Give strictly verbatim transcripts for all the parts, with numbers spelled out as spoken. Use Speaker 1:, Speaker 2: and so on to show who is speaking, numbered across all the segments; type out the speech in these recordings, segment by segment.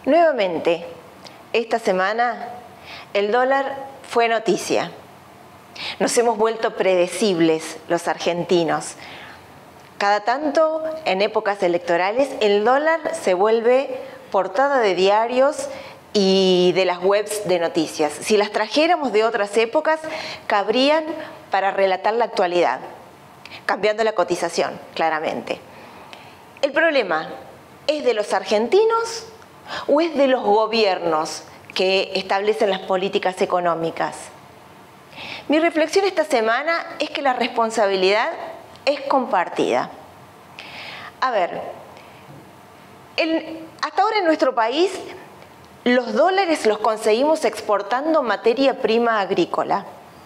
Speaker 1: Nuevamente, esta semana el dólar fue noticia. Nos hemos vuelto predecibles los argentinos. Cada tanto, en épocas electorales, el dólar se vuelve portada de diarios y de las webs de noticias. Si las trajéramos de otras épocas, cabrían para relatar la actualidad, cambiando la cotización, claramente. El problema, ¿es de los argentinos o es de los gobiernos que establecen las políticas económicas? Mi reflexión esta semana es que la responsabilidad es compartida. A ver, el, hasta ahora en nuestro país los dólares los conseguimos exportando materia prima agrícola.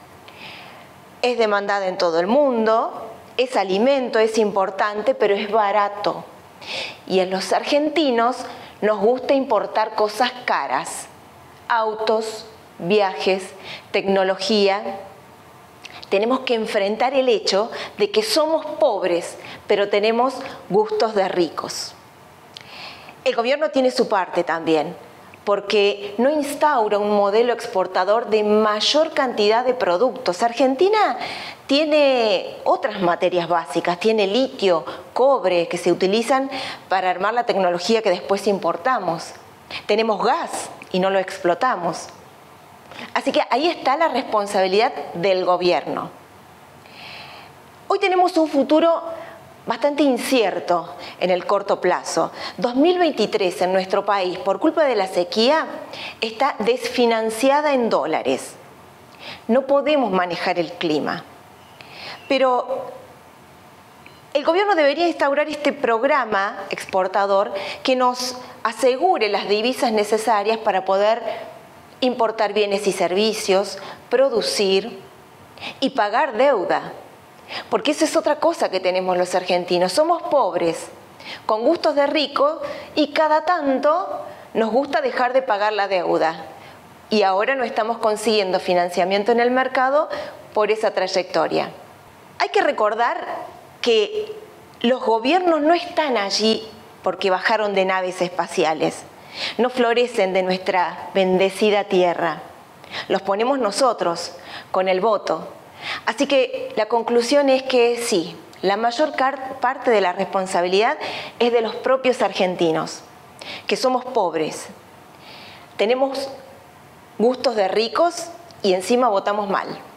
Speaker 1: Es demandada en todo el mundo, es alimento, es importante, pero es barato. Y a los argentinos nos gusta importar cosas caras, autos, viajes, tecnología. Tenemos que enfrentar el hecho de que somos pobres, pero tenemos gustos de ricos. El gobierno tiene su parte también, porque no instaura un modelo exportador de mayor cantidad de productos. Argentina tiene otras materias básicas, tiene litio, cobre, que se utilizan para armar la tecnología que después importamos. Tenemos gas y no lo explotamos. Así que ahí está la responsabilidad del gobierno. Hoy tenemos un futuro bastante incierto en el corto plazo. dos mil veintitrés en nuestro país, por culpa de la sequía, está desfinanciada en dólares. No podemos manejar el clima. Pero el gobierno debería instaurar este programa exportador que nos asegure las divisas necesarias para poder importar bienes y servicios, producir y pagar deuda. Porque esa es otra cosa que tenemos los argentinos. Somos pobres, con gustos de rico, y cada tanto nos gusta dejar de pagar la deuda. Y ahora no estamos consiguiendo financiamiento en el mercado por esa trayectoria. Hay que recordar que los gobiernos no están allí porque bajaron de naves espaciales. No florecen de nuestra bendecida tierra. Los ponemos nosotros, con el voto. Así que la conclusión es que sí, la mayor parte de la responsabilidad es de los propios argentinos, que somos pobres, tenemos gustos de ricos y encima votamos mal.